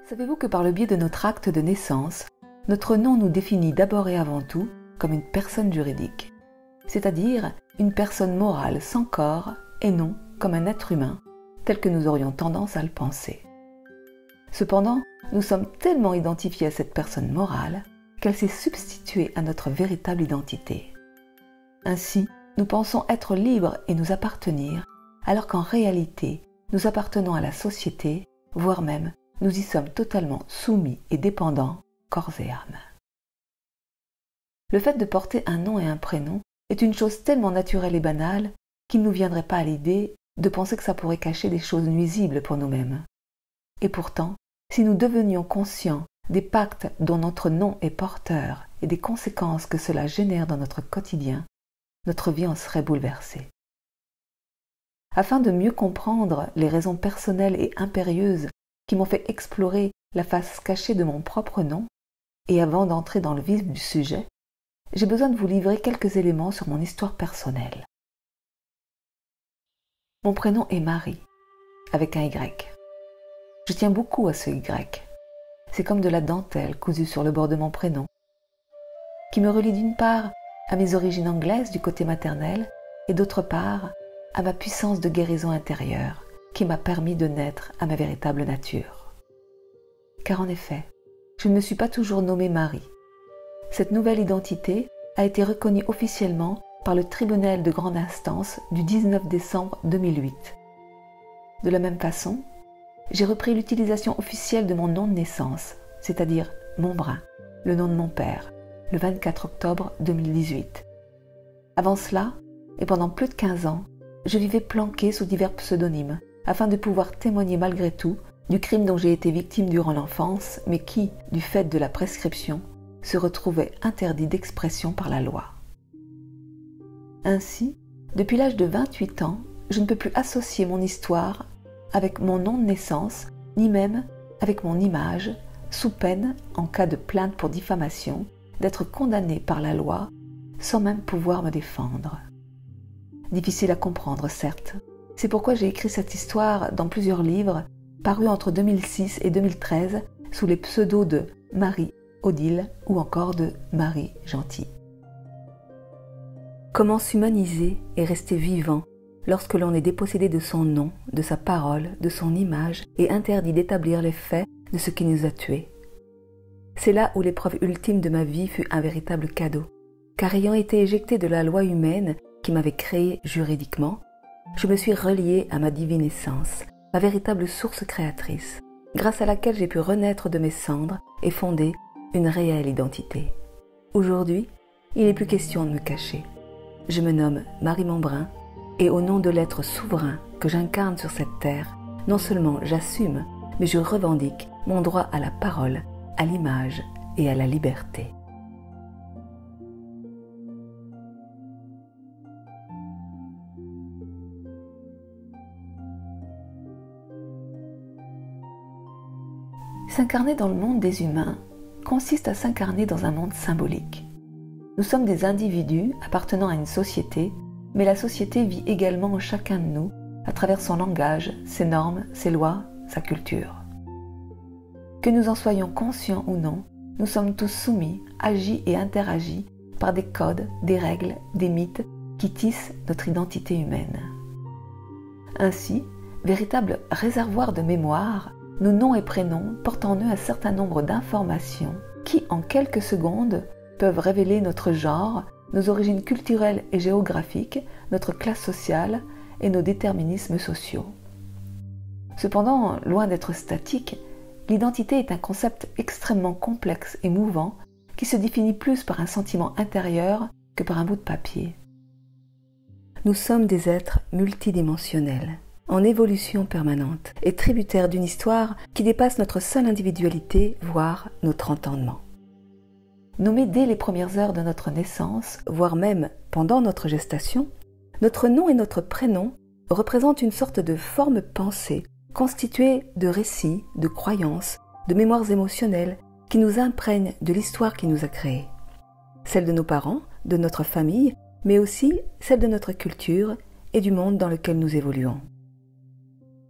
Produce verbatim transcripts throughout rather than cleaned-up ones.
Savez-vous que par le biais de notre acte de naissance, notre nom nous définit d'abord et avant tout comme une personne juridique, c'est-à-dire une personne morale sans corps et non comme un être humain, tel que nous aurions tendance à le penser. Cependant, nous sommes tellement identifiés à cette personne morale qu'elle s'est substituée à notre véritable identité. Ainsi, nous pensons être libres et nous appartenir, alors qu'en réalité, nous appartenons à la société, voire même nous y sommes totalement soumis et dépendants, corps et âme. Le fait de porter un nom et un prénom est une chose tellement naturelle et banale qu'il ne nous viendrait pas à l'idée de penser que ça pourrait cacher des choses nuisibles pour nous-mêmes. Et pourtant, si nous devenions conscients des pactes dont notre nom est porteur et des conséquences que cela génère dans notre quotidien, notre vie en serait bouleversée. Afin de mieux comprendre les raisons personnelles et impérieuses qui m'ont fait explorer la face cachée de mon propre nom, et avant d'entrer dans le vif du sujet, j'ai besoin de vous livrer quelques éléments sur mon histoire personnelle. Mon prénom est Marie, avec un Y. Je tiens beaucoup à ce Y. C'est comme de la dentelle cousue sur le bord de mon prénom, qui me relie d'une part à mes origines anglaises du côté maternel et d'autre part à ma puissance de guérison intérieure qui m'a permis de naître à ma véritable nature. Car en effet, je ne me suis pas toujours nommée Marie. Cette nouvelle identité a été reconnue officiellement par le tribunal de grande instance du dix-neuf décembre deux mille huit. De la même façon, j'ai repris l'utilisation officielle de mon nom de naissance, c'est-à-dire Montbrun, le nom de mon père, le vingt-quatre octobre deux mille dix-huit. Avant cela, et pendant plus de quinze ans, je vivais planquée sous divers pseudonymes, afin de pouvoir témoigner malgré tout du crime dont j'ai été victime durant l'enfance, mais qui, du fait de la prescription, se retrouvait interdit d'expression par la loi. Ainsi, depuis l'âge de vingt-huit ans, je ne peux plus associer mon histoire avec mon nom de naissance, ni même avec mon image, sous peine, en cas de plainte pour diffamation, d'être condamnée par la loi sans même pouvoir me défendre. Difficile à comprendre, certes. C'est pourquoi j'ai écrit cette histoire dans plusieurs livres, parus entre deux mille six et deux mille treize, sous les pseudos de Marie Odile ou encore de Marie Gentil. Comment s'humaniser et rester vivant lorsque l'on est dépossédé de son nom, de sa parole, de son image et interdit d'établir les faits de ce qui nous a tués? C'est là où l'épreuve ultime de ma vie fut un véritable cadeau, car ayant été éjectée de la loi humaine qui m'avait créée juridiquement, je me suis reliée à ma divine essence, ma véritable source créatrice, grâce à laquelle j'ai pu renaître de mes cendres et fonder une réelle identité. Aujourd'hui, il n'est plus question de me cacher. Je me nomme Marie Montbrun et au nom de l'être souverain que j'incarne sur cette terre, non seulement j'assume, mais je revendique mon droit à la parole, à l'image et à la liberté. S'incarner dans le monde des humains consiste à s'incarner dans un monde symbolique. Nous sommes des individus appartenant à une société, mais la société vit également en chacun de nous à travers son langage, ses normes, ses lois, sa culture. Que nous en soyons conscients ou non, nous sommes tous soumis, agis et interagis par des codes, des règles, des mythes qui tissent notre identité humaine. Ainsi, véritable réservoir de mémoire, nos noms et prénoms portent en eux un certain nombre d'informations qui, en quelques secondes, peuvent révéler notre genre, nos origines culturelles et géographiques, notre classe sociale et nos déterminismes sociaux. Cependant, loin d'être statique, l'identité est un concept extrêmement complexe et mouvant qui se définit plus par un sentiment intérieur que par un bout de papier. Nous sommes des êtres multidimensionnels, en évolution permanente et tributaires d'une histoire qui dépasse notre seule individualité, voire notre entendement. Nommés dès les premières heures de notre naissance, voire même pendant notre gestation, notre nom et notre prénom représentent une sorte de forme pensée constituée de récits, de croyances, de mémoires émotionnelles qui nous imprègnent de l'histoire qui nous a créés. Celle de nos parents, de notre famille, mais aussi celle de notre culture et du monde dans lequel nous évoluons.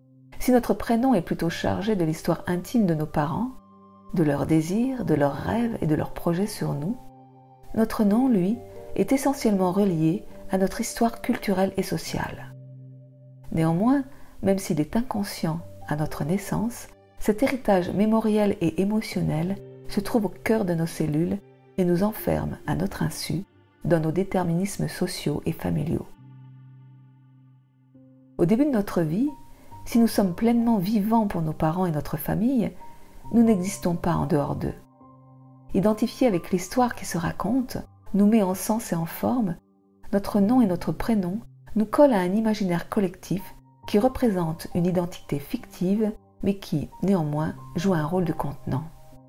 Si notre prénom est plutôt chargé de l'histoire intime de nos parents, de leurs désirs, de leurs rêves et de leurs projets sur nous, notre nom, lui, est essentiellement relié à notre histoire culturelle et sociale. Néanmoins, même s'il est inconscient à notre naissance, cet héritage mémoriel et émotionnel se trouve au cœur de nos cellules et nous enferme à notre insu dans nos déterminismes sociaux et familiaux. Au début de notre vie, si nous sommes pleinement vivants pour nos parents et notre famille, nous n'existons pas en dehors d'eux. Identifiés avec l'histoire qui se raconte, nous met en sens et en forme, notre nom et notre prénom nous collent à un imaginaire collectif qui représente une identité fictive, mais qui, néanmoins, joue un rôle de contenant.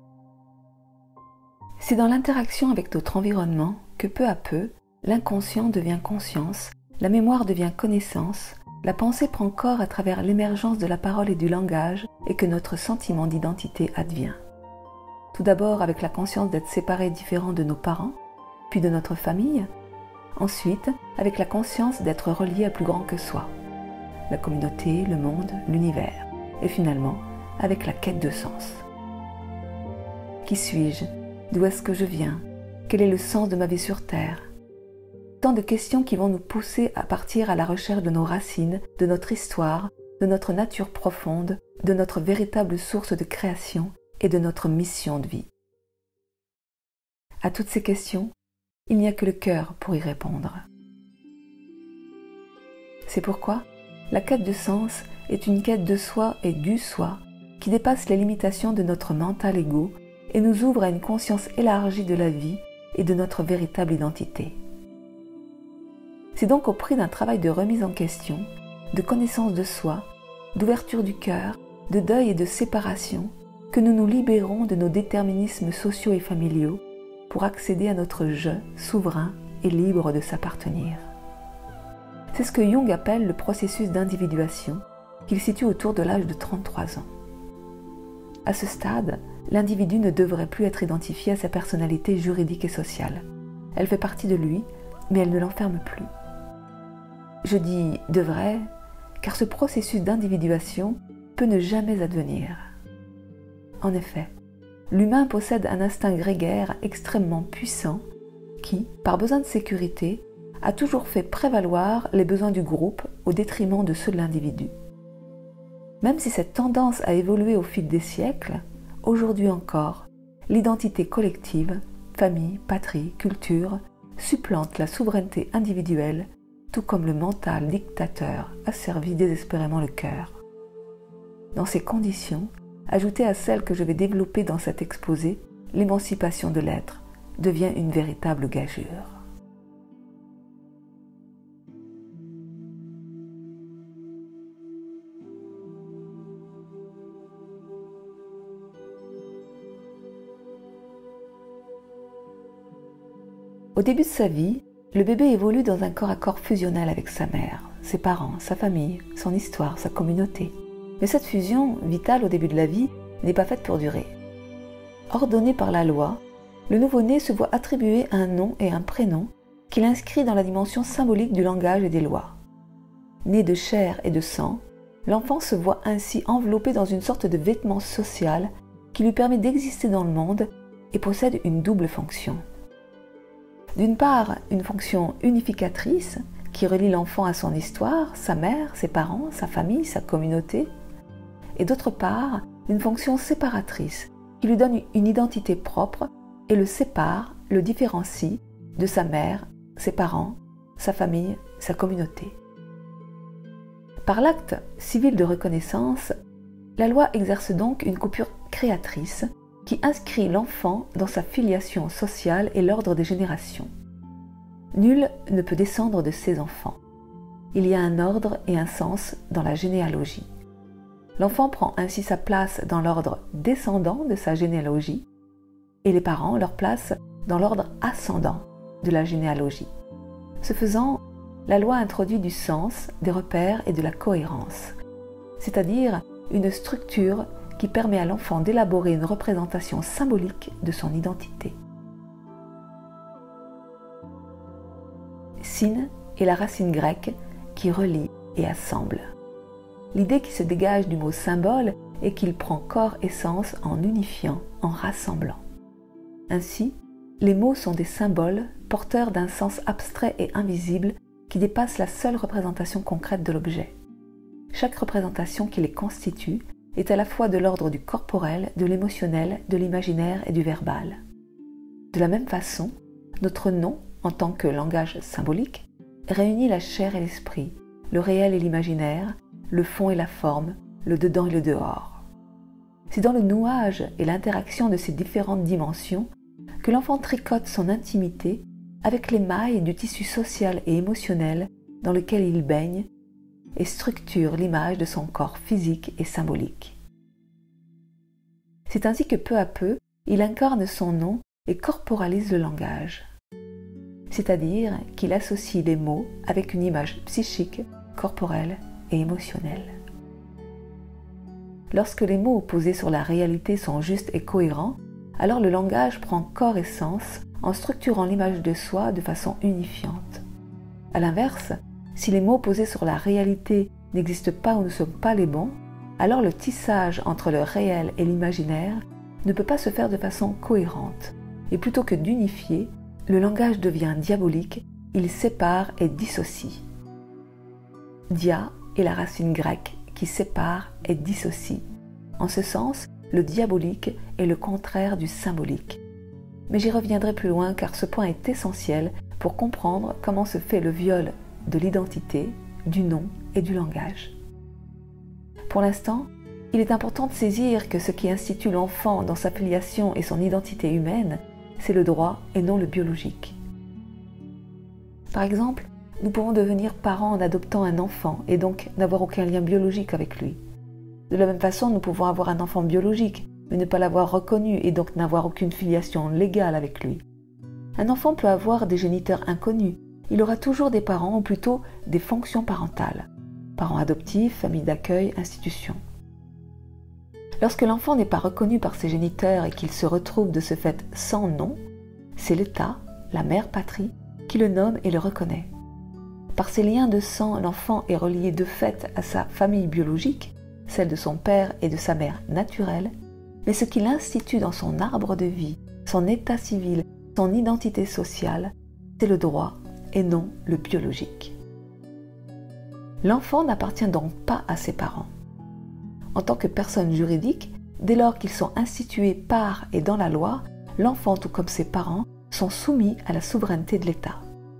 C'est dans l'interaction avec notre environnement que peu à peu, l'inconscient devient conscience, la mémoire devient connaissance, la pensée prend corps à travers l'émergence de la parole et du langage et que notre sentiment d'identité advient. Tout d'abord avec la conscience d'être séparés et différents de nos parents, puis de notre famille, ensuite avec la conscience d'être reliés à plus grand que soi, la communauté, le monde, l'univers, et finalement avec la quête de sens. Qui suis-je? D'où est-ce que je viens? Quel est le sens de ma vie sur Terre? Tant de questions qui vont nous pousser à partir à la recherche de nos racines, de notre histoire, de notre nature profonde, de notre véritable source de création et de notre mission de vie. À toutes ces questions, il n'y a que le cœur pour y répondre. C'est pourquoi la quête de sens est une quête de soi et du soi qui dépasse les limitations de notre mental ego et nous ouvre à une conscience élargie de la vie et de notre véritable identité. C'est donc au prix d'un travail de remise en question, de connaissance de soi, d'ouverture du cœur, de deuil et de séparation que nous nous libérons de nos déterminismes sociaux et familiaux pour accéder à notre je souverain et libre de s'appartenir. C'est ce que Jung appelle le processus d'individuation, qu'il situe autour de l'âge de trente-trois ans. À ce stade, l'individu ne devrait plus être identifié à sa personnalité juridique et sociale. Elle fait partie de lui, mais elle ne l'enferme plus. Je dis « devrait » car ce processus d'individuation peut ne jamais advenir. En effet, l'humain possède un instinct grégaire extrêmement puissant qui, par besoin de sécurité, a toujours fait prévaloir les besoins du groupe au détriment de ceux de l'individu. Même si cette tendance a évolué au fil des siècles, aujourd'hui encore, l'identité collective, famille, patrie, culture, supplante la souveraineté individuelle, tout comme le mental dictateur asservit désespérément le cœur. Dans ces conditions, ajoutée à celle que je vais développer dans cet exposé, l'émancipation de l'être devient une véritable gageure. Au début de sa vie, le bébé évolue dans un corps à corps fusionnel avec sa mère, ses parents, sa famille, son histoire, sa communauté. Mais cette fusion, vitale au début de la vie, n'est pas faite pour durer. Ordonné par la loi, le nouveau-né se voit attribuer un nom et un prénom qu'il inscrit dans la dimension symbolique du langage et des lois. Né de chair et de sang, l'enfant se voit ainsi enveloppé dans une sorte de vêtement social qui lui permet d'exister dans le monde et possède une double fonction. D'une part, une fonction unificatrice qui relie l'enfant à son histoire, sa mère, ses parents, sa famille, sa communauté, et d'autre part, une fonction séparatrice qui lui donne une identité propre et le sépare, le différencie de sa mère, ses parents, sa famille, sa communauté. Par l'acte civil de reconnaissance, la loi exerce donc une coupure créatrice qui inscrit l'enfant dans sa filiation sociale et l'ordre des générations. Nul ne peut descendre de ses enfants. Il y a un ordre et un sens dans la généalogie. L'enfant prend ainsi sa place dans l'ordre descendant de sa généalogie et les parents leur place dans l'ordre ascendant de la généalogie. Ce faisant, la loi introduit du sens, des repères et de la cohérence, c'est-à-dire une structure qui permet à l'enfant d'élaborer une représentation symbolique de son identité. Syn est la racine grecque qui relie et assemble. l'idée qui se dégage du mot symbole est qu'il prend corps et sens en unifiant, en rassemblant. Ainsi, les mots sont des symboles porteurs d'un sens abstrait et invisible qui dépasse la seule représentation concrète de l'objet. Chaque représentation qui les constitue est à la fois de l'ordre du corporel, de l'émotionnel, de l'imaginaire et du verbal. De la même façon, notre nom, en tant que langage symbolique, réunit la chair et l'esprit, le réel et l'imaginaire, le fond et la forme, le dedans et le dehors. C'est dans le nouage et l'interaction de ces différentes dimensions que l'enfant tricote son intimité avec les mailles du tissu social et émotionnel dans lequel il baigne et structure l'image de son corps physique et symbolique. C'est ainsi que peu à peu, il incarne son nom et corporalise le langage, c'est-à-dire qu'il associe les mots avec une image psychique, corporelle et émotionnelle. Lorsque les mots posés sur la réalité sont justes et cohérents, alors le langage prend corps et sens en structurant l'image de soi de façon unifiante. A l'inverse, si les mots posés sur la réalité n'existent pas ou ne sont pas les bons, alors le tissage entre le réel et l'imaginaire ne peut pas se faire de façon cohérente, et plutôt que d'unifier, le langage devient diabolique, il sépare et dissocie. Dia est la racine grecque qui sépare et dissocie. En ce sens, le diabolique est le contraire du symbolique. Mais j'y reviendrai plus loin car ce point est essentiel pour comprendre comment se fait le viol de l'identité, du nom et du langage. Pour l'instant, il est important de saisir que ce qui institue l'enfant dans sa filiation et son identité humaine, c'est le droit et non le biologique. Par exemple, nous pouvons devenir parents en adoptant un enfant et donc n'avoir aucun lien biologique avec lui. De la même façon, nous pouvons avoir un enfant biologique, mais ne pas l'avoir reconnu et donc n'avoir aucune filiation légale avec lui. Un enfant peut avoir des géniteurs inconnus, il aura toujours des parents ou plutôt des fonctions parentales, parents adoptifs, famille d'accueil, institution. Lorsque l'enfant n'est pas reconnu par ses géniteurs et qu'il se retrouve de ce fait sans nom, c'est l'État, la mère patrie, qui le nomme et le reconnaît. Par ses liens de sang, l'enfant est relié de fait à sa famille biologique, celle de son père et de sa mère naturelle, mais ce qu'il institue dans son arbre de vie, son état civil, son identité sociale, c'est le droit et non le biologique. L'enfant n'appartient donc pas à ses parents. En tant que personne juridique, dès lors qu'ils sont institués par et dans la loi, l'enfant tout comme ses parents sont soumis à la souveraineté de l'État.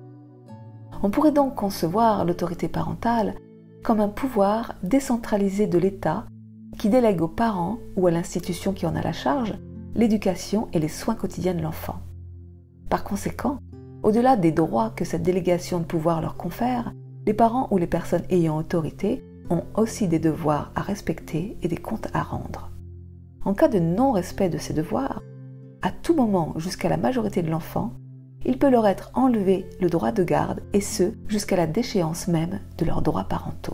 On pourrait donc concevoir l'autorité parentale comme un pouvoir décentralisé de l'État qui délègue aux parents ou à l'institution qui en a la charge l'éducation et les soins quotidiens de l'enfant. Par conséquent, au-delà des droits que cette délégation de pouvoir leur confère, les parents ou les personnes ayant autorité ont aussi des devoirs à respecter et des comptes à rendre. En cas de non-respect de ces devoirs, à tout moment jusqu'à la majorité de l'enfant, il peut leur être enlevé le droit de garde et ce, jusqu'à la déchéance même de leurs droits parentaux.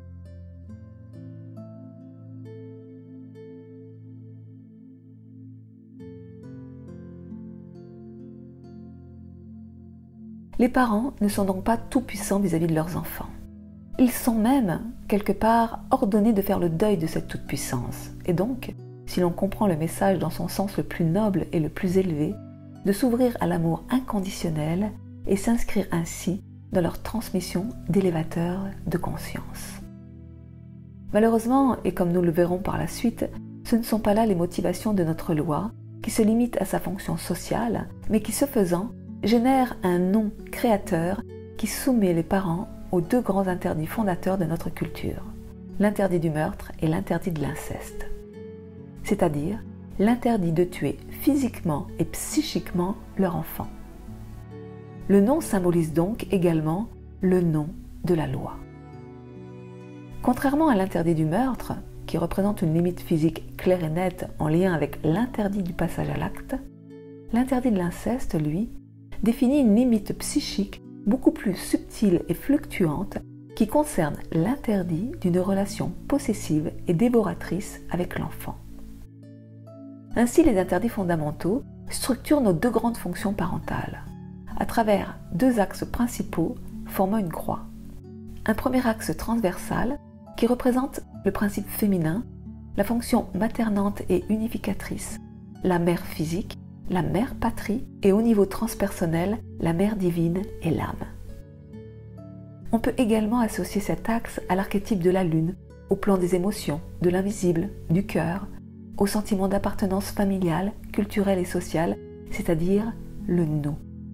Les parents ne sont donc pas tout-puissants vis-à-vis de leurs enfants. Ils sont même, quelque part, ordonnés de faire le deuil de cette toute-puissance, et donc, si l'on comprend le message dans son sens le plus noble et le plus élevé, de s'ouvrir à l'amour inconditionnel et s'inscrire ainsi dans leur transmission d'élévateurs de conscience. Malheureusement, et comme nous le verrons par la suite, ce ne sont pas là les motivations de notre loi, qui se limite à sa fonction sociale, mais qui, ce faisant, génère un non créateur qui soumet les parents aux deux grands interdits fondateurs de notre culture, l'interdit du meurtre et l'interdit de l'inceste. C'est-à-dire l'interdit de tuer physiquement et psychiquement leur enfant. Le non symbolise donc également le non de la loi. Contrairement à l'interdit du meurtre, qui représente une limite physique claire et nette en lien avec l'interdit du passage à l'acte, l'interdit de l'inceste, lui, définit une limite psychique beaucoup plus subtile et fluctuante qui concerne l'interdit d'une relation possessive et dévoratrice avec l'enfant. Ainsi, les interdits fondamentaux structurent nos deux grandes fonctions parentales, à travers deux axes principaux formant une croix. Un premier axe transversal qui représente le principe féminin, la fonction maternante et unificatrice, la mère physique, la mère patrie et au niveau transpersonnel, la mère divine et l'âme. On peut également associer cet axe à l'archétype de la lune, au plan des émotions, de l'invisible, du cœur, au sentiment d'appartenance familiale, culturelle et sociale, c'est-à-dire le nous.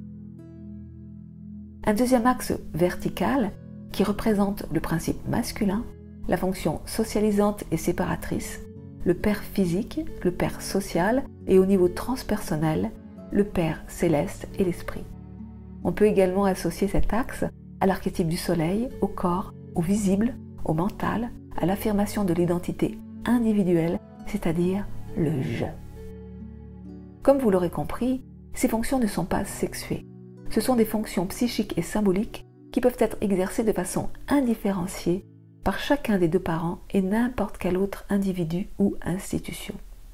Un deuxième axe vertical qui représente le principe masculin, la fonction socialisante et séparatrice, le père physique, le père social et au niveau transpersonnel, le père céleste et l'esprit. On peut également associer cet axe à l'archétype du soleil, au corps, au visible, au mental, à l'affirmation de l'identité individuelle, c'est-à-dire le « je ». Comme vous l'aurez compris, ces fonctions ne sont pas sexuées. Ce sont des fonctions psychiques et symboliques qui peuvent être exercées de façon indifférenciée par chacun des deux parents et n'importe quel autre individu ou institution.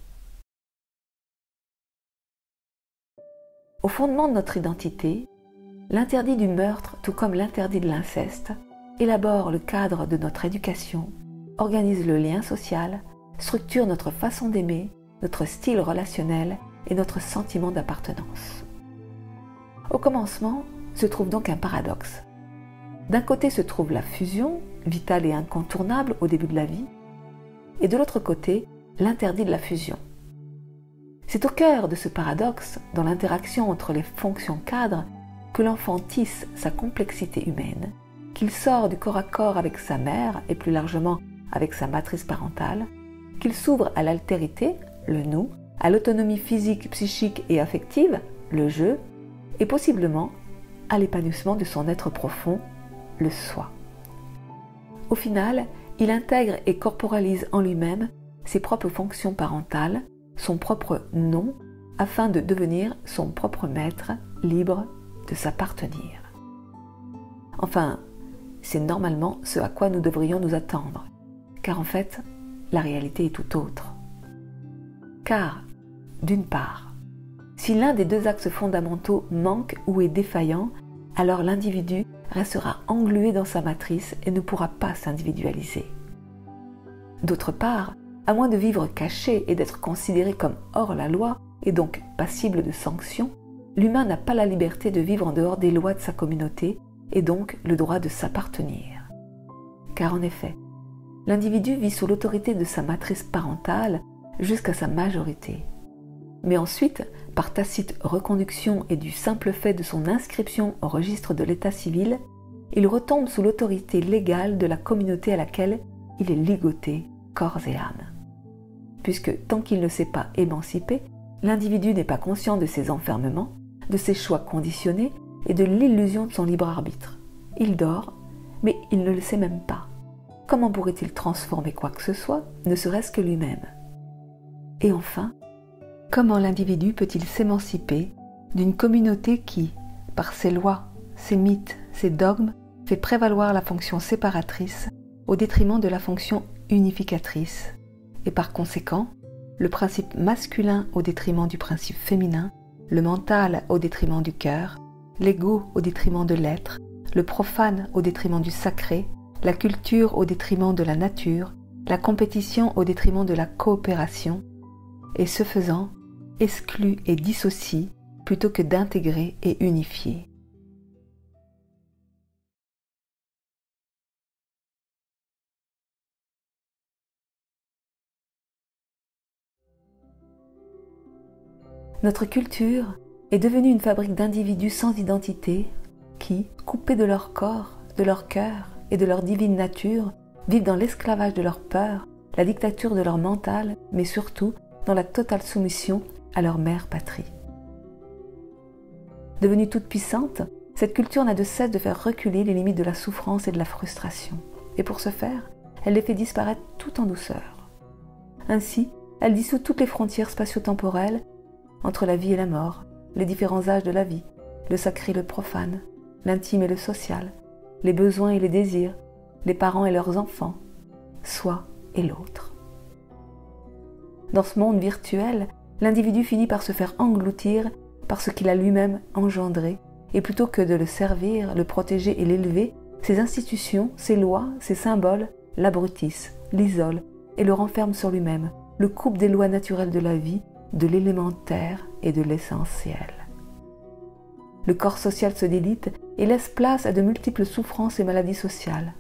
Au fondement de notre identité, l'interdit du meurtre, tout comme l'interdit de l'inceste, élabore le cadre de notre éducation, organise le lien social, structure notre façon d'aimer, notre style relationnel et notre sentiment d'appartenance. Au commencement se trouve donc un paradoxe. D'un côté se trouve la fusion, vitale et incontournable au début de la vie, et de l'autre côté, l'interdit de la fusion. C'est au cœur de ce paradoxe, dans l'interaction entre les fonctions cadres, que l'enfant tisse sa complexité humaine, qu'il sort du corps à corps avec sa mère et plus largement avec sa matrice parentale, qu'il s'ouvre à l'altérité, le nous, à l'autonomie physique, psychique et affective, le je, et possiblement à l'épanouissement de son être profond, le soi. Au final, il intègre et corporalise en lui-même ses propres fonctions parentales, son propre nom, afin de devenir son propre maître, libre de s'appartenir. Enfin, c'est normalement ce à quoi nous devrions nous attendre, car en fait, la réalité est tout autre. Car, d'une part, si l'un des deux axes fondamentaux manque ou est défaillant, alors l'individu restera englué dans sa matrice et ne pourra pas s'individualiser. D'autre part, à moins de vivre caché et d'être considéré comme hors la loi et donc passible de sanctions, l'humain n'a pas la liberté de vivre en dehors des lois de sa communauté et donc le droit de s'appartenir. Car en effet, l'individu vit sous l'autorité de sa matrice parentale jusqu'à sa majorité. Mais ensuite, par tacite reconduction et du simple fait de son inscription au registre de l'état civil, il retombe sous l'autorité légale de la communauté à laquelle il est ligoté, corps et âme. Puisque tant qu'il ne s'est pas émancipé, l'individu n'est pas conscient de ses enfermements, de ses choix conditionnés et de l'illusion de son libre arbitre. Il dort, mais il ne le sait même pas. Comment pourrait-il transformer quoi que ce soit, ne serait-ce que lui-même? Et enfin, comment l'individu peut-il s'émanciper d'une communauté qui, par ses lois, ses mythes, ses dogmes, fait prévaloir la fonction séparatrice au détriment de la fonction unificatrice, et par conséquent, le principe masculin au détriment du principe féminin, le mental au détriment du cœur, l'ego au détriment de l'être, le profane au détriment du sacré, la culture au détriment de la nature, la compétition au détriment de la coopération, et ce faisant, exclut et dissocie plutôt que d'intégrer et unifier. Notre culture est devenue une fabrique d'individus sans identité qui, coupés de leur corps, de leur cœur et de leur divine nature, vivent dans l'esclavage de leur peur, la dictature de leur mental, mais surtout dans la totale soumission à leur mère patrie. Devenue toute puissante, cette culture n'a de cesse de faire reculer les limites de la souffrance et de la frustration. Et pour ce faire, elle les fait disparaître tout en douceur. Ainsi, elle dissout toutes les frontières spatio-temporelles entre la vie et la mort, les différents âges de la vie, le sacré et le profane, l'intime et le social, les besoins et les désirs, les parents et leurs enfants, soi et l'autre. Dans ce monde virtuel, l'individu finit par se faire engloutir par ce qu'il a lui-même engendré, et plutôt que de le servir, le protéger et l'élever, ses institutions, ses lois, ses symboles l'abrutisse, l'isole et le renferme sur lui-même, le coupe des lois naturelles de la vie, de l'élémentaire et de l'essentiel. Le corps social se délite et laisse place à de multiples souffrances et maladies sociales.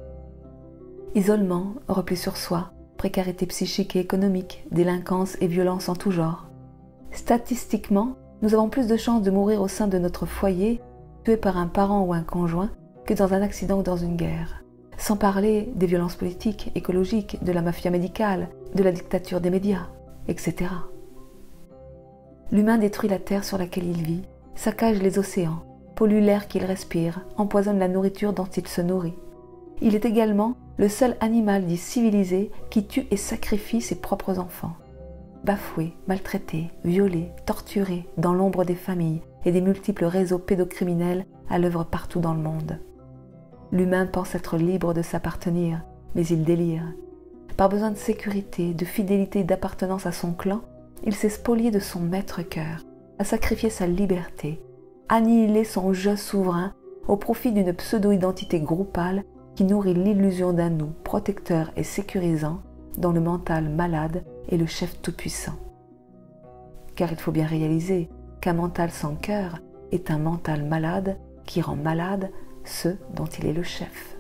Isolement, repli sur soi, précarité psychique et économique, délinquance et violence en tout genre. Statistiquement, nous avons plus de chances de mourir au sein de notre foyer, tué par un parent ou un conjoint, que dans un accident ou dans une guerre. Sans parler des violences politiques, écologiques, de la mafia médicale, de la dictature des médias, et cetera. L'humain détruit la terre sur laquelle il vit, saccage les océans, pollue l'air qu'il respire, empoisonne la nourriture dont il se nourrit. Il est également le seul animal dit civilisé qui tue et sacrifie ses propres enfants. Bafoué, maltraité, violé, torturé dans l'ombre des familles et des multiples réseaux pédocriminels à l'œuvre partout dans le monde. L'humain pense être libre de s'appartenir, mais il délire. Par besoin de sécurité, de fidélité et d'appartenance à son clan, il s'est spolié de son maître-cœur, a sacrifié sa liberté, annihilé son je souverain au profit d'une pseudo-identité groupale qui nourrit l'illusion d'un nous protecteur et sécurisant dont le mental malade est le chef tout-puissant. Car il faut bien réaliser qu'un mental sans cœur est un mental malade qui rend malade ceux dont il est le chef.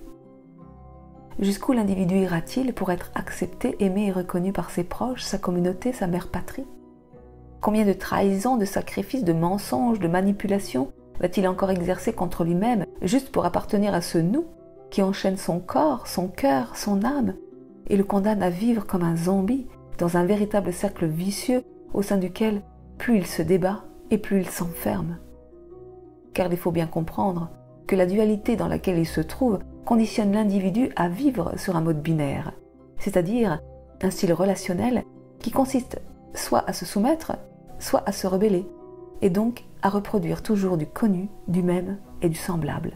Jusqu'où l'individu ira-t-il pour être accepté, aimé et reconnu par ses proches, sa communauté, sa mère patrie? Combien de trahisons, de sacrifices, de mensonges, de manipulations va-t-il encore exercer contre lui-même juste pour appartenir à ce nous qui enchaîne son corps, son cœur, son âme et le condamne à vivre comme un zombie dans un véritable cercle vicieux au sein duquel plus il se débat et plus il s'enferme. Car il faut bien comprendre que la dualité dans laquelle il se trouve conditionne l'individu à vivre sur un mode binaire, c'est-à-dire un style relationnel qui consiste soit à se soumettre, soit à se rebeller, et donc à reproduire toujours du connu, du même et du semblable.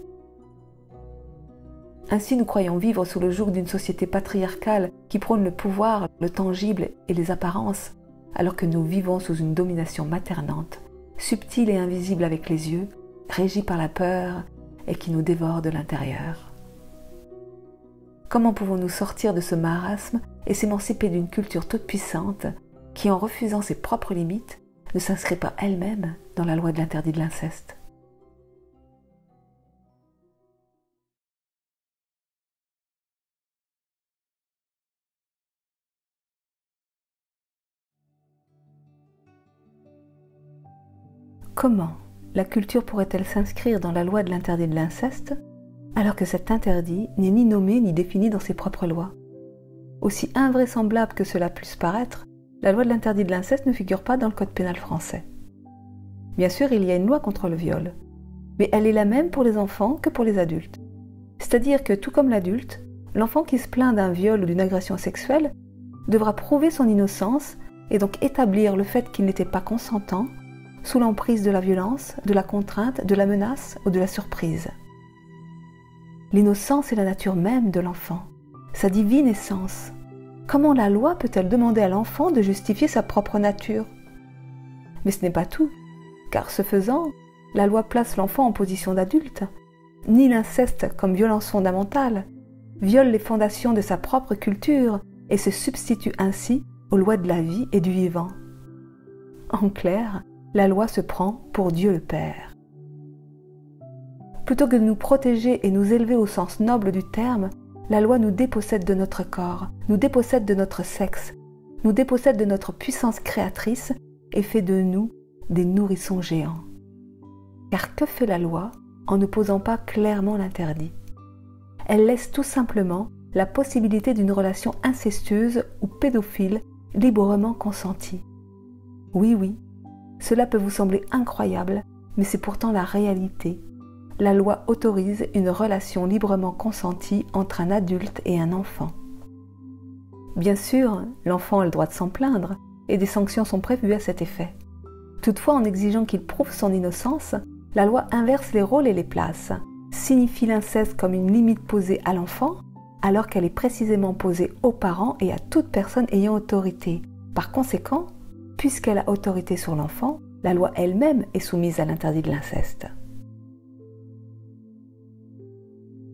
Ainsi, nous croyons vivre sous le joug d'une société patriarcale qui prône le pouvoir, le tangible et les apparences, alors que nous vivons sous une domination maternante, subtile et invisible avec les yeux, régie par la peur et qui nous dévore de l'intérieur. Comment pouvons-nous sortir de ce marasme et s'émanciper d'une culture toute puissante qui, en refusant ses propres limites, ne s'inscrit pas elle-même dans la loi de l'interdit de l'inceste? Comment la culture pourrait-elle s'inscrire dans la loi de l'interdit de l'inceste alors que cet interdit n'est ni nommé ni défini dans ses propres lois? Aussi invraisemblable que cela puisse paraître, la loi de l'interdit de l'inceste ne figure pas dans le code pénal français. Bien sûr, il y a une loi contre le viol, mais elle est la même pour les enfants que pour les adultes. C'est-à-dire que tout comme l'adulte, l'enfant qui se plaint d'un viol ou d'une agression sexuelle devra prouver son innocence et donc établir le fait qu'il n'était pas consentant sous l'emprise de la violence, de la contrainte, de la menace ou de la surprise. L'innocence est la nature même de l'enfant, sa divine essence. Comment la loi peut-elle demander à l'enfant de justifier sa propre nature? Mais ce n'est pas tout, car ce faisant, la loi place l'enfant en position d'adulte. Nie l'inceste comme violence fondamentale, viole les fondations de sa propre culture et se substitue ainsi aux lois de la vie et du vivant. En clair, la loi se prend pour Dieu le Père. Plutôt que de nous protéger et nous élever au sens noble du terme, la loi nous dépossède de notre corps, nous dépossède de notre sexe, nous dépossède de notre puissance créatrice et fait de nous des nourrissons géants. Car que fait la loi en ne posant pas clairement l'interdit? Elle laisse tout simplement la possibilité d'une relation incestueuse ou pédophile librement consentie. Oui, oui, cela peut vous sembler incroyable, mais c'est pourtant la réalité. La loi autorise une relation librement consentie entre un adulte et un enfant. Bien sûr, l'enfant a le droit de s'en plaindre, et des sanctions sont prévues à cet effet. Toutefois, en exigeant qu'il prouve son innocence, la loi inverse les rôles et les places, signifie l'inceste comme une limite posée à l'enfant, alors qu'elle est précisément posée aux parents et à toute personne ayant autorité. Par conséquent, puisqu'elle a autorité sur l'enfant, la loi elle-même est soumise à l'interdit de l'inceste.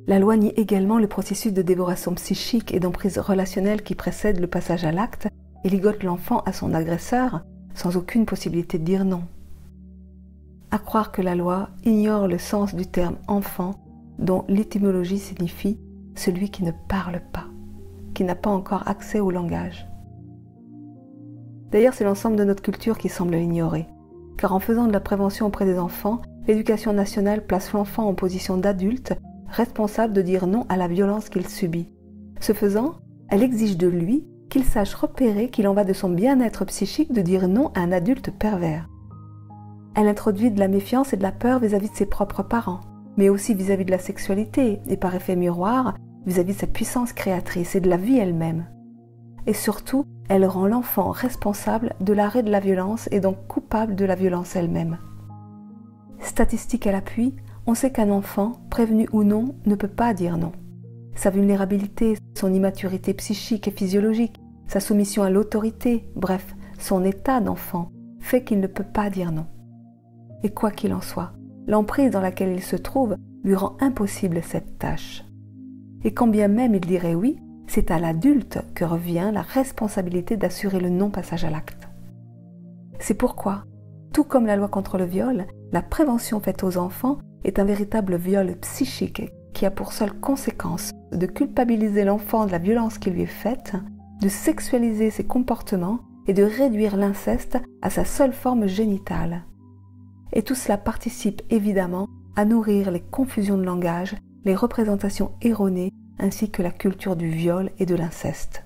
La loi nie également le processus de dévoration psychique et d'emprise relationnelle qui précède le passage à l'acte et ligote l'enfant à son agresseur sans aucune possibilité de dire non. À croire que la loi ignore le sens du terme « enfant » dont l'étymologie signifie « celui qui ne parle pas », qui n'a pas encore accès au langage. D'ailleurs, c'est l'ensemble de notre culture qui semble l'ignorer, car en faisant de la prévention auprès des enfants, l'éducation nationale place l'enfant en position d'adulte responsable de dire non à la violence qu'il subit. Ce faisant, elle exige de lui qu'il sache repérer qu'il en va de son bien-être psychique de dire non à un adulte pervers. Elle introduit de la méfiance et de la peur vis-à-vis de ses propres parents, mais aussi vis-à-vis de la sexualité et par effet miroir, vis-à-vis de sa puissance créatrice et de la vie elle-même. Et surtout, elle rend l'enfant responsable de l'arrêt de la violence et donc coupable de la violence elle-même. Statistique à l'appui, on sait qu'un enfant, prévenu ou non, ne peut pas dire non. Sa vulnérabilité, son immaturité psychique et physiologique, sa soumission à l'autorité, bref, son état d'enfant, fait qu'il ne peut pas dire non. Et quoi qu'il en soit, l'emprise dans laquelle il se trouve lui rend impossible cette tâche. Et quand bien même il dirait oui, c'est à l'adulte que revient la responsabilité d'assurer le non-passage à l'acte. C'est pourquoi, tout comme la loi contre le viol, la prévention faite aux enfants est un véritable viol psychique qui a pour seule conséquence de culpabiliser l'enfant de la violence qui lui est faite, de sexualiser ses comportements et de réduire l'inceste à sa seule forme génitale. Et tout cela participe évidemment à nourrir les confusions de langage, les représentations erronées ainsi que la culture du viol et de l'inceste.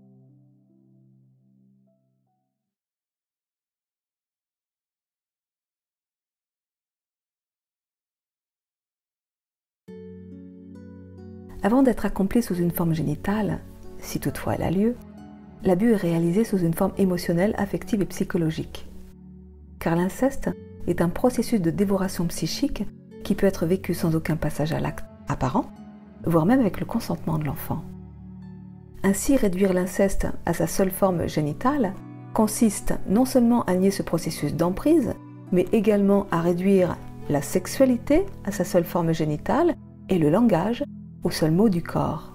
Avant d'être accompli sous une forme génitale, si toutefois elle a lieu, l'abus est réalisé sous une forme émotionnelle, affective et psychologique. Car l'inceste est un processus de dévoration psychique qui peut être vécu sans aucun passage à l'acte apparent, voire même avec le consentement de l'enfant. Ainsi, réduire l'inceste à sa seule forme génitale consiste non seulement à nier ce processus d'emprise, mais également à réduire la sexualité à sa seule forme génitale et le langage au seul mot du corps.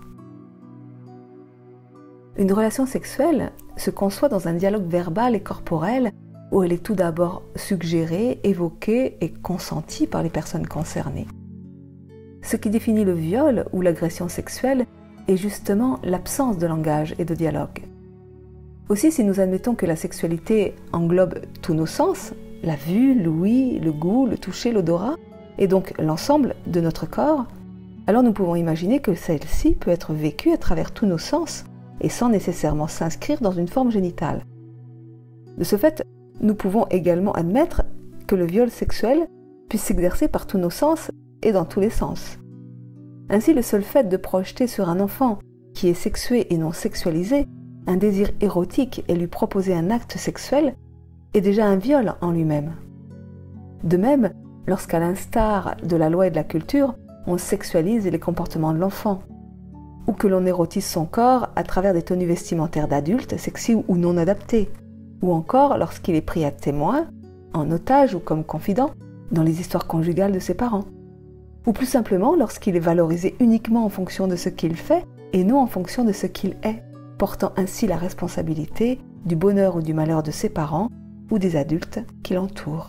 Une relation sexuelle se conçoit dans un dialogue verbal et corporel où elle est tout d'abord suggérée, évoquée et consentie par les personnes concernées. Ce qui définit le viol ou l'agression sexuelle est justement l'absence de langage et de dialogue. Aussi, si nous admettons que la sexualité englobe tous nos sens, la vue, l'ouïe, le goût, le toucher, l'odorat, et donc l'ensemble de notre corps, alors nous pouvons imaginer que celle-ci peut être vécue à travers tous nos sens et sans nécessairement s'inscrire dans une forme génitale. De ce fait, nous pouvons également admettre que le viol sexuel puisse s'exercer par tous nos sens et dans tous les sens. Ainsi, le seul fait de projeter sur un enfant qui est sexué et non sexualisé un désir érotique et lui proposer un acte sexuel est déjà un viol en lui-même. De même, lorsqu'à l'instar de la loi et de la culture, on sexualise les comportements de l'enfant, ou que l'on érotise son corps à travers des tenues vestimentaires d'adultes, sexy ou non adaptées, ou encore lorsqu'il est pris à témoin, en otage ou comme confident, dans les histoires conjugales de ses parents, ou plus simplement lorsqu'il est valorisé uniquement en fonction de ce qu'il fait et non en fonction de ce qu'il est, portant ainsi la responsabilité du bonheur ou du malheur de ses parents ou des adultes qui l'entourent.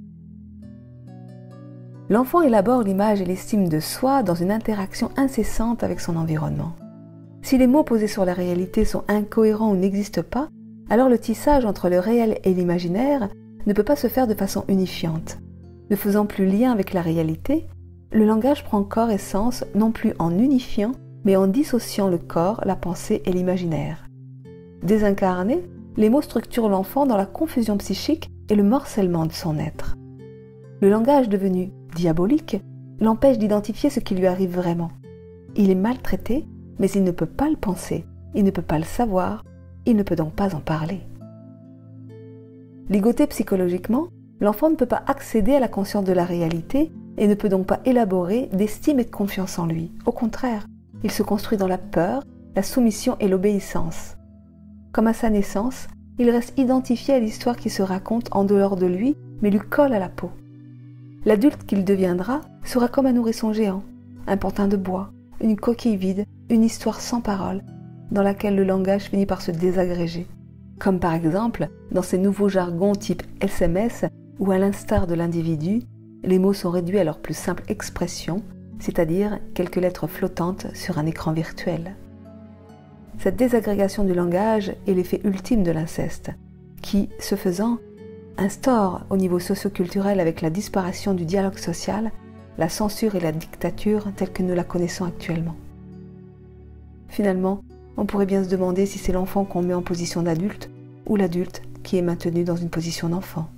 L'enfant élabore l'image et l'estime de soi dans une interaction incessante avec son environnement. Si les mots posés sur la réalité sont incohérents ou n'existent pas, alors le tissage entre le réel et l'imaginaire ne peut pas se faire de façon unifiante. Ne faisant plus lien avec la réalité, le langage prend corps et sens non plus en unifiant, mais en dissociant le corps, la pensée et l'imaginaire. Désincarnés, les mots structurent l'enfant dans la confusion psychique et le morcellement de son être. Le langage devenu diabolique l'empêche d'identifier ce qui lui arrive vraiment. Il est maltraité, mais il ne peut pas le penser, il ne peut pas le savoir, il ne peut donc pas en parler. Ligoté psychologiquement, l'enfant ne peut pas accéder à la conscience de la réalité et ne peut donc pas élaborer d'estime et de confiance en lui. Au contraire, il se construit dans la peur, la soumission et l'obéissance. Comme à sa naissance, il reste identifié à l'histoire qui se raconte en dehors de lui, mais lui colle à la peau. L'adulte qu'il deviendra sera comme un nourrisson géant, un pantin de bois, une coquille vide, une histoire sans parole, dans laquelle le langage finit par se désagréger. Comme par exemple dans ces nouveaux jargons type S M S où, à l'instar de l'individu, les mots sont réduits à leur plus simple expression, c'est-à-dire quelques lettres flottantes sur un écran virtuel. Cette désagrégation du langage est l'effet ultime de l'inceste, qui, ce faisant, instaure au niveau socio-culturel avec la disparition du dialogue social, la censure et la dictature telle que nous la connaissons actuellement. Finalement, on pourrait bien se demander si c'est l'enfant qu'on met en position d'adulte ou l'adulte qui est maintenu dans une position d'enfant.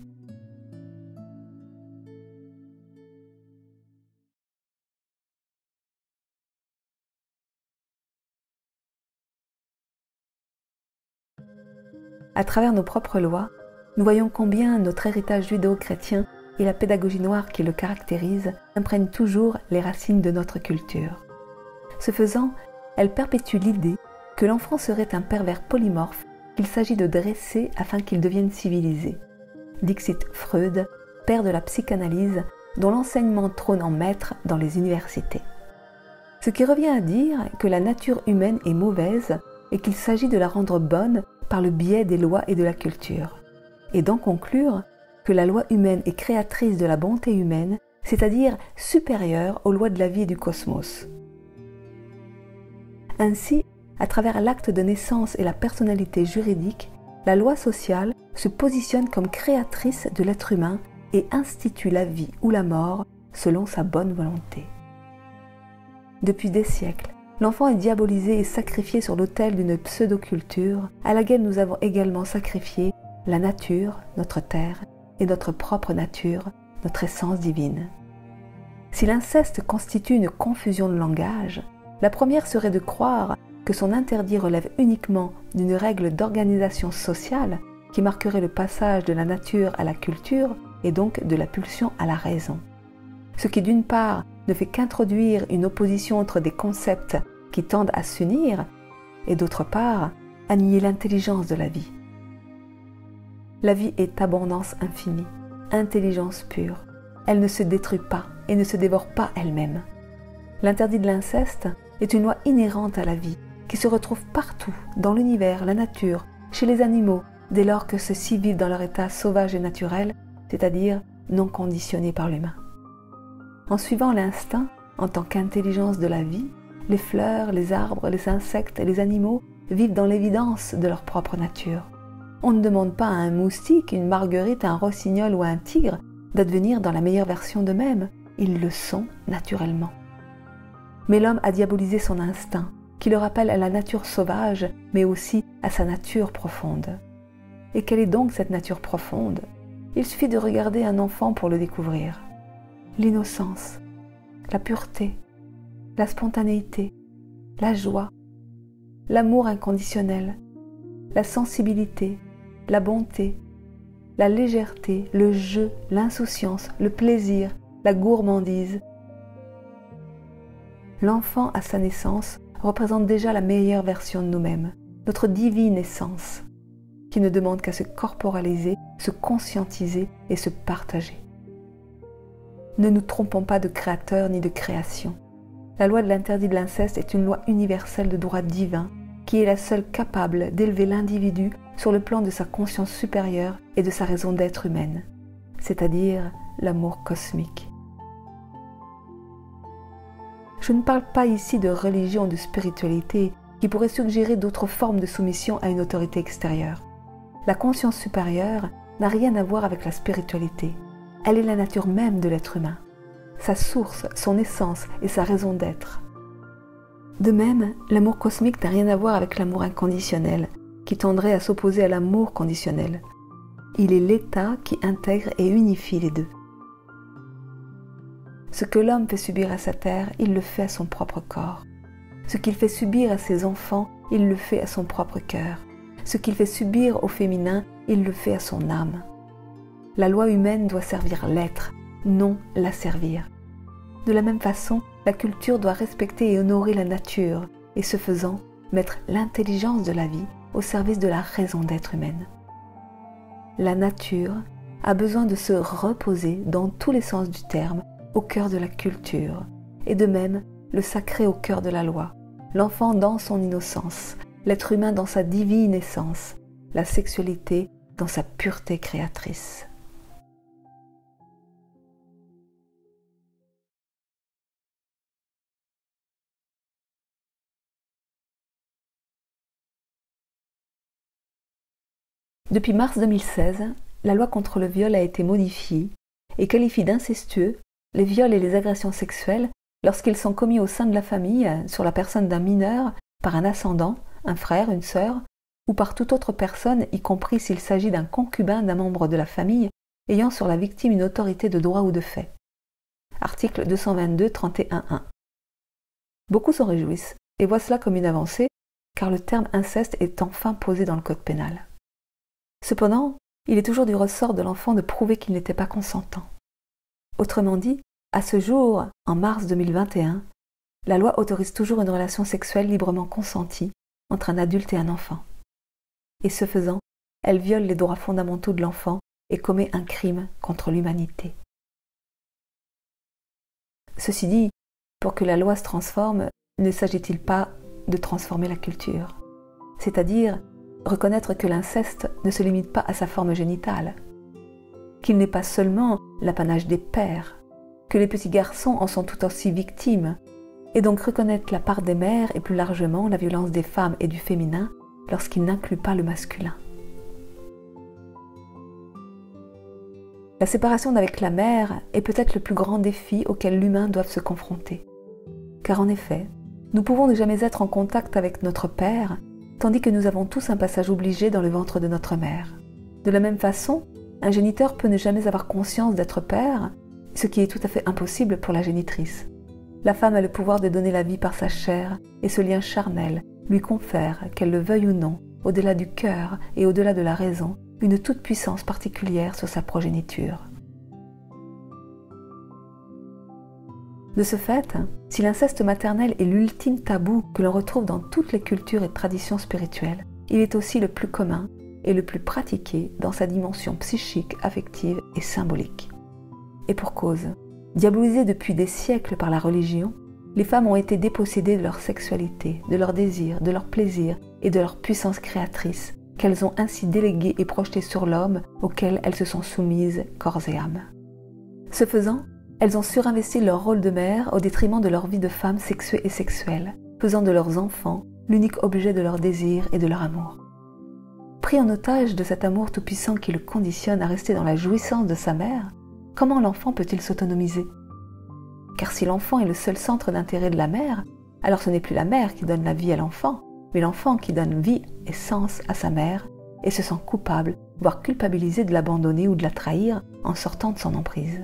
À travers nos propres lois, nous voyons combien notre héritage judéo-chrétien et la pédagogie noire qui le caractérise imprègnent toujours les racines de notre culture. Ce faisant, elle perpétue l'idée que l'enfant serait un pervers polymorphe qu'il s'agit de dresser afin qu'il devienne civilisé. Dixit Freud, père de la psychanalyse, dont l'enseignement trône en maître dans les universités. Ce qui revient à dire que la nature humaine est mauvaise et qu'il s'agit de la rendre bonne par le biais des lois et de la culture, et d'en conclure que la loi humaine est créatrice de la bonté humaine, c'est-à-dire supérieure aux lois de la vie et du cosmos. Ainsi, à travers l'acte de naissance et la personnalité juridique, la loi sociale se positionne comme créatrice de l'être humain et institue la vie ou la mort selon sa bonne volonté. Depuis des siècles, l'enfant est diabolisé et sacrifié sur l'autel d'une pseudo-culture à laquelle nous avons également sacrifié la nature, notre terre, et notre propre nature, notre essence divine. Si l'inceste constitue une confusion de langage, la première serait de croire que son interdit relève uniquement d'une règle d'organisation sociale qui marquerait le passage de la nature à la culture et donc de la pulsion à la raison. Ce qui d'une part ne fait qu'introduire une opposition entre des concepts qui tendent à s'unir et d'autre part à nier l'intelligence de la vie. La vie est abondance infinie, intelligence pure. Elle ne se détruit pas et ne se dévore pas elle-même. L'interdit de l'inceste est une loi inhérente à la vie qui se retrouve partout, dans l'univers, la nature, chez les animaux, dès lors que ceux-ci vivent dans leur état sauvage et naturel, c'est-à-dire non conditionné par l'humain. En suivant l'instinct, en tant qu'intelligence de la vie, les fleurs, les arbres, les insectes et les animaux vivent dans l'évidence de leur propre nature. On ne demande pas à un moustique, une marguerite, un rossignol ou un tigre d'advenir dans la meilleure version d'eux-mêmes. Ils le sont naturellement. Mais l'homme a diabolisé son instinct, qui le rappelle à la nature sauvage, mais aussi à sa nature profonde. Et quelle est donc cette nature profonde? Il suffit de regarder un enfant pour le découvrir. L'innocence, la pureté, la spontanéité, la joie, l'amour inconditionnel, la sensibilité, la bonté, la légèreté, le jeu, l'insouciance, le plaisir, la gourmandise. L'enfant à sa naissance représente déjà la meilleure version de nous-mêmes, notre divine essence, qui ne demande qu'à se corporaliser, se conscientiser et se partager. Ne nous trompons pas de créateur ni de création. La loi de l'interdit de l'inceste est une loi universelle de droit divin qui est la seule capable d'élever l'individu sur le plan de sa conscience supérieure et de sa raison d'être humaine, c'est-à-dire l'amour cosmique. Je ne parle pas ici de religion ou de spiritualité qui pourrait suggérer d'autres formes de soumission à une autorité extérieure. La conscience supérieure n'a rien à voir avec la spiritualité. Elle est la nature même de l'être humain, sa source, son essence et sa raison d'être. De même, l'amour cosmique n'a rien à voir avec l'amour inconditionnel, qui tendrait à s'opposer à l'amour conditionnel. Il est l'état qui intègre et unifie les deux. Ce que l'homme fait subir à sa terre, il le fait à son propre corps. Ce qu'il fait subir à ses enfants, il le fait à son propre cœur. Ce qu'il fait subir au féminin, il le fait à son âme. La loi humaine doit servir l'être, non la servir. De la même façon, la culture doit respecter et honorer la nature, et ce faisant, mettre l'intelligence de la vie au service de la raison d'être humaine. La nature a besoin de se reposer dans tous les sens du terme au cœur de la culture, et de même, le sacré au cœur de la loi, l'enfant dans son innocence, l'être humain dans sa divine essence, la sexualité dans sa pureté créatrice. Depuis mars deux mille seize, la loi contre le viol a été modifiée et qualifie d'incestueux les viols et les agressions sexuelles lorsqu'ils sont commis au sein de la famille sur la personne d'un mineur par un ascendant, un frère, une sœur, ou par toute autre personne, y compris s'il s'agit d'un concubin d'un membre de la famille ayant sur la victime une autorité de droit ou de fait. Article deux cent vingt-deux trente et un un. Beaucoup s'en réjouissent et voient cela comme une avancée, car le terme inceste est enfin posé dans le code pénal. Cependant, il est toujours du ressort de l'enfant de prouver qu'il n'était pas consentant. Autrement dit, à ce jour, en mars deux mille vingt et un, la loi autorise toujours une relation sexuelle librement consentie entre un adulte et un enfant. Et ce faisant, elle viole les droits fondamentaux de l'enfant et commet un crime contre l'humanité. Ceci dit, pour que la loi se transforme, ne s'agit-il pas de transformer la culture, c'est-à-dire reconnaître que l'inceste ne se limite pas à sa forme génitale, qu'il n'est pas seulement l'apanage des pères, que les petits garçons en sont tout aussi victimes, et donc reconnaître la part des mères et plus largement la violence des femmes et du féminin lorsqu'il n'inclut pas le masculin. La séparation d'avec la mère est peut-être le plus grand défi auquel l'humain doit se confronter. Car en effet, nous pouvons ne jamais être en contact avec notre père, tandis que nous avons tous un passage obligé dans le ventre de notre mère. De la même façon, un géniteur peut ne jamais avoir conscience d'être père, ce qui est tout à fait impossible pour la génitrice. La femme a le pouvoir de donner la vie par sa chair, et ce lien charnel lui confère, qu'elle le veuille ou non, au-delà du cœur et au-delà de la raison, une toute-puissance particulière sur sa progéniture. De ce fait, si l'inceste maternel est l'ultime tabou que l'on retrouve dans toutes les cultures et traditions spirituelles, il est aussi le plus commun et le plus pratiqué dans sa dimension psychique, affective et symbolique. Et pour cause, diabolisées depuis des siècles par la religion, les femmes ont été dépossédées de leur sexualité, de leur désir, de leur plaisir et de leur puissance créatrice, qu'elles ont ainsi déléguée et projetée sur l'homme auquel elles se sont soumises corps et âme. Ce faisant, elles ont surinvesti leur rôle de mère au détriment de leur vie de femme sexuée et sexuelle, faisant de leurs enfants l'unique objet de leur désir et de leur amour. Pris en otage de cet amour tout-puissant qui le conditionne à rester dans la jouissance de sa mère, comment l'enfant peut-il s'autonomiser ? Car si l'enfant est le seul centre d'intérêt de la mère, alors ce n'est plus la mère qui donne la vie à l'enfant, mais l'enfant qui donne vie et sens à sa mère et se sent coupable, voire culpabilisé de l'abandonner ou de la trahir en sortant de son emprise.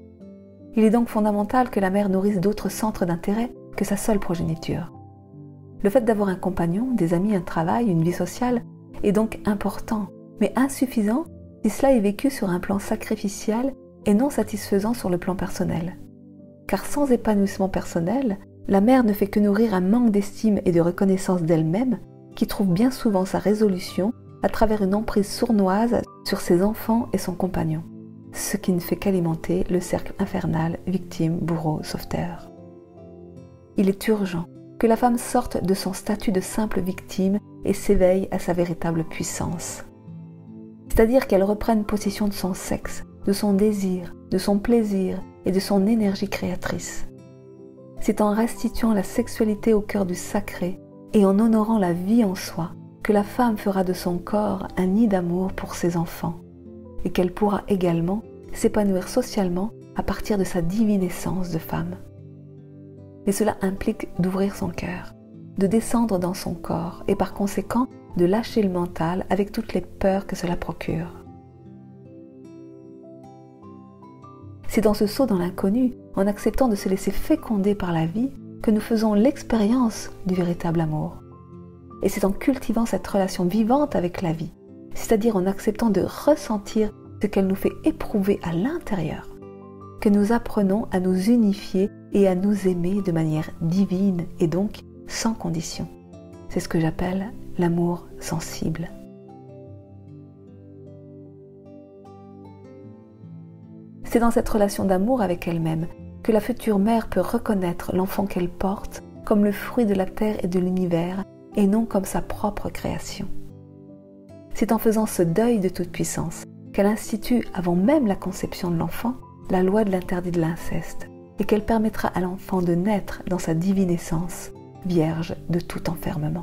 Il est donc fondamental que la mère nourrisse d'autres centres d'intérêt que sa seule progéniture. Le fait d'avoir un compagnon, des amis, un travail, une vie sociale est donc important, mais insuffisant si cela est vécu sur un plan sacrificiel et non satisfaisant sur le plan personnel. Car sans épanouissement personnel, la mère ne fait que nourrir un manque d'estime et de reconnaissance d'elle-même qui trouve bien souvent sa résolution à travers une emprise sournoise sur ses enfants et son compagnon, ce qui ne fait qu'alimenter le cercle infernal victime, bourreau, sauveteur. Il est urgent que la femme sorte de son statut de simple victime et s'éveille à sa véritable puissance. C'est-à-dire qu'elle reprenne possession de son sexe, de son désir, de son plaisir et de son énergie créatrice. C'est en restituant la sexualité au cœur du sacré et en honorant la vie en soi que la femme fera de son corps un nid d'amour pour ses enfants et qu'elle pourra également s'épanouir socialement à partir de sa divine essence de femme. Mais cela implique d'ouvrir son cœur, de descendre dans son corps et par conséquent de lâcher le mental avec toutes les peurs que cela procure. C'est dans ce saut dans l'inconnu, en acceptant de se laisser féconder par la vie, que nous faisons l'expérience du véritable amour. Et c'est en cultivant cette relation vivante avec la vie, c'est-à-dire en acceptant de ressentir ce qu'elle nous fait éprouver à l'intérieur, que nous apprenons à nous unifier et à nous aimer de manière divine et donc sans condition. C'est ce que j'appelle l'amour sensible. C'est dans cette relation d'amour avec elle-même que la future mère peut reconnaître l'enfant qu'elle porte comme le fruit de la terre et de l'univers et non comme sa propre création. C'est en faisant ce deuil de toute puissance qu'elle institue, avant même la conception de l'enfant, la loi de l'interdit de l'inceste et qu'elle permettra à l'enfant de naître dans sa divine essence, vierge de tout enfermement.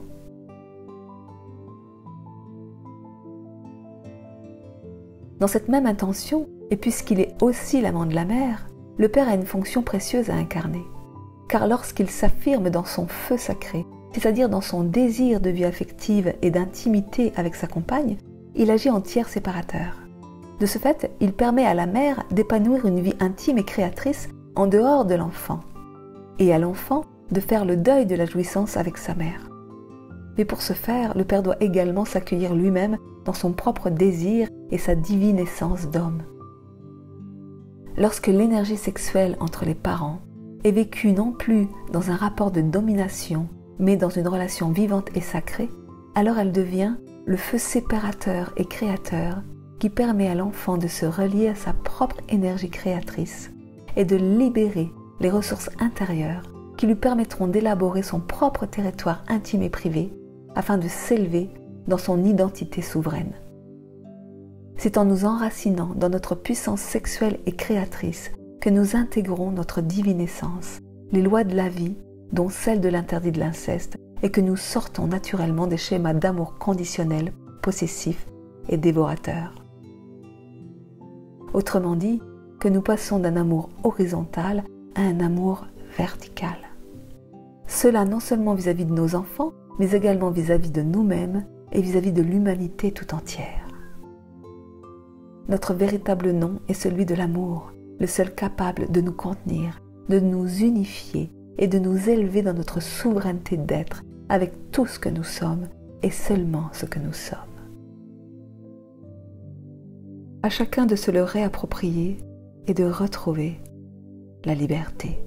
Dans cette même intention, et puisqu'il est aussi l'amant de la mère, le Père a une fonction précieuse à incarner. Car lorsqu'il s'affirme dans son feu sacré, c'est-à-dire dans son désir de vie affective et d'intimité avec sa compagne, il agit en tiers séparateur. De ce fait, il permet à la mère d'épanouir une vie intime et créatrice en dehors de l'enfant, et à l'enfant de faire le deuil de la jouissance avec sa mère. Mais pour ce faire, le Père doit également s'accueillir lui-même dans son propre désir et sa divine essence d'homme. Lorsque l'énergie sexuelle entre les parents est vécue non plus dans un rapport de domination, mais dans une relation vivante et sacrée, alors elle devient le feu séparateur et créateur qui permet à l'enfant de se relier à sa propre énergie créatrice et de libérer les ressources intérieures qui lui permettront d'élaborer son propre territoire intime et privé afin de s'élever dans son identité souveraine. C'est en nous enracinant dans notre puissance sexuelle et créatrice que nous intégrons notre divine essence, les lois de la vie, dont celle de l'interdit de l'inceste, et que nous sortons naturellement des schémas d'amour conditionnel, possessif et dévorateur. Autrement dit, que nous passons d'un amour horizontal à un amour vertical. Cela non seulement vis-à-vis de nos enfants, mais également vis-à-vis de nous-mêmes et vis-à-vis de l'humanité tout entière. Notre véritable nom est celui de l'amour, le seul capable de nous contenir, de nous unifier et de nous élever dans notre souveraineté d'être avec tout ce que nous sommes et seulement ce que nous sommes. À chacun de se le réapproprier et de retrouver la liberté.